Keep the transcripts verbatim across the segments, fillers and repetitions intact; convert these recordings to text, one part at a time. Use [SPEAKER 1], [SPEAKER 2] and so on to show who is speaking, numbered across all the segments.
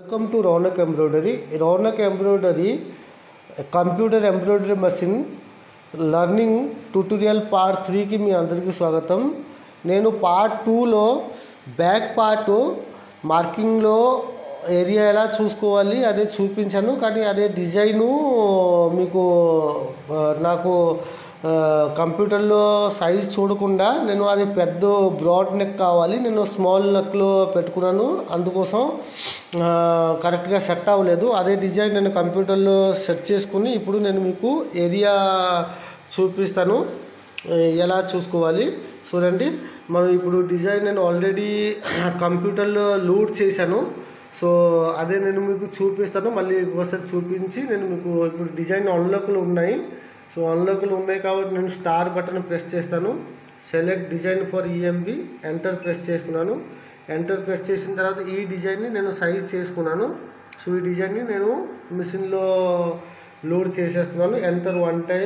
[SPEAKER 1] Welcome to Ronak Embroidery. Ronak Embroidery computer embroidery machine learning tutorial part త్రీకి మీ అందరికీ స్వాగతం. నేను పార్ట్ టూలో బ్యాక్ పార్ట్ మార్కింగ్లో ఏరియా ఎలా చూసుకోవాలి అదే చూపించాను, కానీ అదే డిజైను మీకు నాకు కంప్యూటర్లో సైజ్ చూడకుండా నేను అది పెద్ద బ్రాడ్ నెక్ కావాలి, నేను స్మాల్ నెక్లో పెట్టుకున్నాను, అందుకోసం కరెక్ట్గా సెట్ అవ్వలేదు. అదే డిజైన్ నేను కంప్యూటర్లో సెట్ చేసుకుని ఇప్పుడు నేను మీకు ఏరియా చూపిస్తాను ఎలా చూసుకోవాలి. చూడండి, మనం ఇప్పుడు డిజైన్ నేను ఆల్రెడీ కంప్యూటర్లో లోడ్ చేశాను, సో అదే నేను మీకు చూపిస్తాను. మళ్ళీ ఒకసారి చూపించి నేను మీకు ఇప్పుడు డిజైన్ అన్లాక్లు ఉన్నాయి, సో అన్లాక్లు ఉన్నాయి కాబట్టి నేను స్టార్ బటన్ ప్రెస్ చేస్తాను. Select design for EMB, enter press చేస్తున్నాను. ఎంటర్ ప్రెస్ చేసిన తర్వాత ఈ డిజైన్ని నేను సైజ్ చేసుకున్నాను. సో ఈ డిజైన్ని నేను మిషన్లో లోడ్ చేసేస్తున్నాను. Enter one time,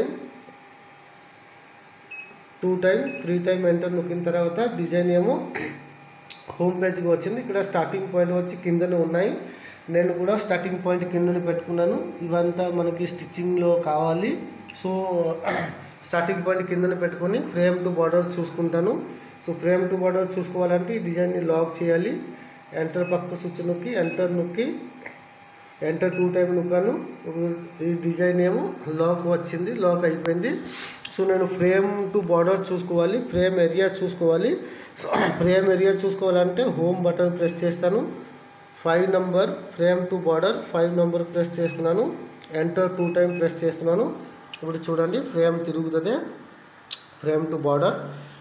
[SPEAKER 1] two time, three time enter నొక్కిన తర్వాత డిజైన్ ఏమో హోమ్ పేజ్కి వచ్చింది. ఇక్కడ స్టార్టింగ్ పాయింట్ వచ్చి కిందనే ఉన్నాయి, నేను కూడా స్టార్టింగ్ పాయింట్ కిందనే పెట్టుకున్నాను. ఇవంతా మనకి స్టిచ్చింగ్లో కావాలి, సో స్టార్టింగ్ పాయింట్ కిందనే పెట్టుకొని ఫ్రేమ్ టు బార్డర్ చూసుకుంటాను. సో ఫ్రేమ్ టు బార్డర్ చూసుకోవాలంటే ఈ డిజైన్ని లాక్ చేయాలి. ఎంటర్ పక్క స్విచ్ నొక్కి ఎంటర్ నొక్కి ఎంటర్ టూ టైం నొక్కాను. ఈ డిజైన్ ఏమో లాక్ వచ్చింది, లాక్ అయిపోయింది. సో నేను ఫ్రేమ్ టు బార్డర్ చూసుకోవాలి, ఫ్రేమ్ ఏరియా చూసుకోవాలి. సో ఫ్రేమ్ ఏరియా చూసుకోవాలంటే హోమ్ బటన్ ప్రెస్ చేస్తాను. Five number frame to border five number press చేస్తున్నాను. ఎంటర్ టూ టైం ప్రెస్ చేస్తున్నాను. ఇప్పుడు చూడండి, ఫ్రేమ్ తిరుగుతుంది. ఫ్రేమ్ టు బార్డర్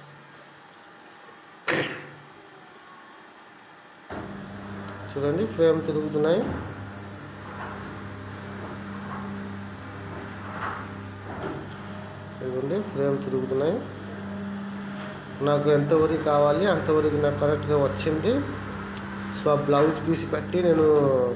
[SPEAKER 1] చూడండి, ఫ్రేమ్ తిరుగుతున్నాయి. ఇదిగోండి, ఫ్రేమ్ తిరుగుతున్నాయి. నాకు ఎంతవరకు కావాలి అంతవరకు నాకు కరెక్ట్గా వచ్చింది. సో ఆ బ్లౌజ్ పీస్ పెట్టి నేను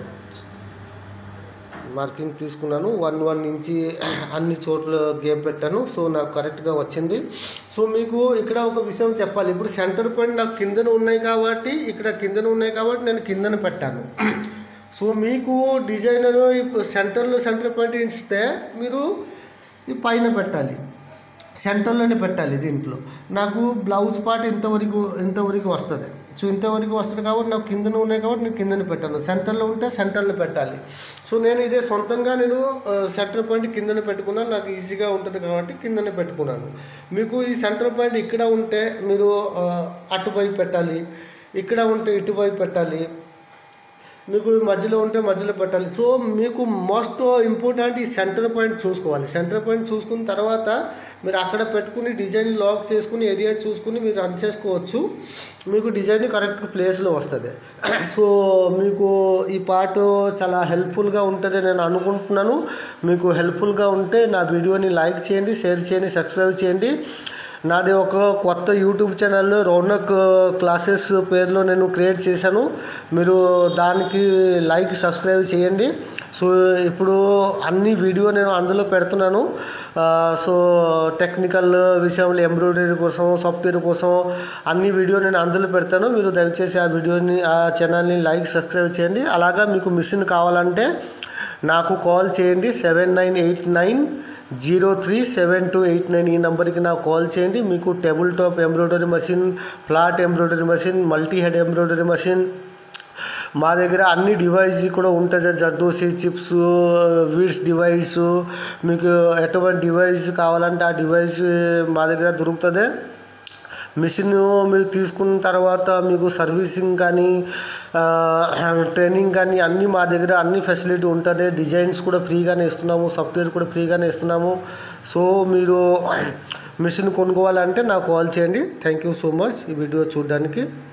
[SPEAKER 1] మార్కింగ్ తీసుకున్నాను. వన్ వన్ ఇంచి అన్ని చోట్ల గేప్ పెట్టాను. సో నాకు కరెక్ట్గా వచ్చింది. సో మీకు ఇక్కడ ఒక విషయం చెప్పాలి. ఇప్పుడు సెంటర్ పాయింట్ నాకు కిందన ఉన్నాయి కాబట్టి ఇక్కడ కిందన ఉన్నాయి కాబట్టి నేను కిందన పెట్టాను. సో మీకు డిజైనర్ ఇప్పుడు సెంటర్లో సెంటర్ పాయింట్ ఇస్తే మీరు ఈ పైన పెట్టాలి, సెంటర్లోనే పెట్టాలి. దీంట్లో నాకు బ్లౌజ్ పార్ట్ ఇంతవరకు ఇంతవరకు వస్తుంది. సో ఇంతవరకు వస్తుంది కాబట్టి నాకు కిందన ఉన్నాయి కాబట్టి నేను కిందన పెట్టాను. సెంటర్లో ఉంటే సెంటర్లో పెట్టాలి. సో నేను ఇదే సొంతంగా నేను సెంటర్ పాయింట్ కిందన పెట్టుకున్నాను, నాకు ఈజీగా ఉంటుంది కాబట్టి కిందనే పెట్టుకున్నాను. మీకు ఈ సెంటర్ పాయింట్ ఇక్కడ ఉంటే మీరు అటువైపు పెట్టాలి, ఇక్కడ ఉంటే ఇటువైపు పెట్టాలి, మీకు మధ్యలో ఉంటే మధ్యలో పెట్టాలి. సో మీకు మోస్ట్ ఇంపార్టెంట్ ఈ సెంటర్ పాయింట్ చూసుకోవాలి. సెంటర్ పాయింట్ చూసుకున్న తర్వాత మీరు అక్కడ పెట్టుకుని డిజైన్ లాక్ చేసుకుని ఏరియా చూసుకుని మీరు రన్ చేసుకోవచ్చు. మీకు డిజైన్ కరెక్ట్ ప్లేస్లో వస్తుంది. సో మీకు ఈ పార్ట్ చాలా హెల్ప్ఫుల్గా ఉంటుంది నేను అనుకుంటున్నాను. మీకు హెల్ప్ఫుల్గా ఉంటే నా వీడియోని లైక్ చేయండి, షేర్ చేయండి, సబ్స్క్రైబ్ చేయండి. నాది ఒక కొత్త యూట్యూబ్ ఛానల్ రోనక్ క్లాసెస్ పేరులో నేను క్రియేట్ చేశాను, మీరు దానికి లైక్ సబ్స్క్రైబ్ చేయండి. సో ఇప్పుడు అన్ని వీడియో నేను అందులో పెడుతున్నాను. సో టెక్నికల్ విషయంలో ఎంబ్రాయిడరీ కోసం, సాఫ్ట్వేర్ కోసం అన్ని వీడియో నేను అందులో పెడతాను. మీరు దయచేసి ఆ వీడియోని ఆ ఛానల్ని లైక్ సబ్స్క్రైబ్ చేయండి. అలాగా మీకు మిషన్ కావాలంటే నాకు కాల్ చేయండి. Seven nine eight nine zero three seven two eight nine ఈ నెంబర్కి నాకు కాల్ చేయండి. మీకు table top embroidery machine, flat embroidery machine, multi head embroidery machine మా దగ్గర అన్ని డివైస్ కూడా ఉంటుంది. జర్దోసి, చిప్స్, వీడ్స్ డివైస్, మీకు ఎటువంటి డివైస్ కావాలంటే ఆ డివైస్ మా దగ్గర దొరుకుతుంది. మిషన్ మీరు తీసుకున్న తర్వాత మీకు సర్వీసింగ్ కానీ ట్రైనింగ్ కానీ అన్నీ మా దగ్గర అన్ని ఫెసిలిటీ ఉంటుంది. డిజైన్స్ కూడా ఫ్రీగానే ఇస్తున్నాము, సాఫ్ట్వేర్ కూడా ఫ్రీగానే ఇస్తున్నాము. సో మీరు మిషన్ కొనుక్కోవాలంటే నాకు కాల్ చేయండి. థ్యాంక్ యూ సో మచ్ ఈ వీడియో చూడడానికి.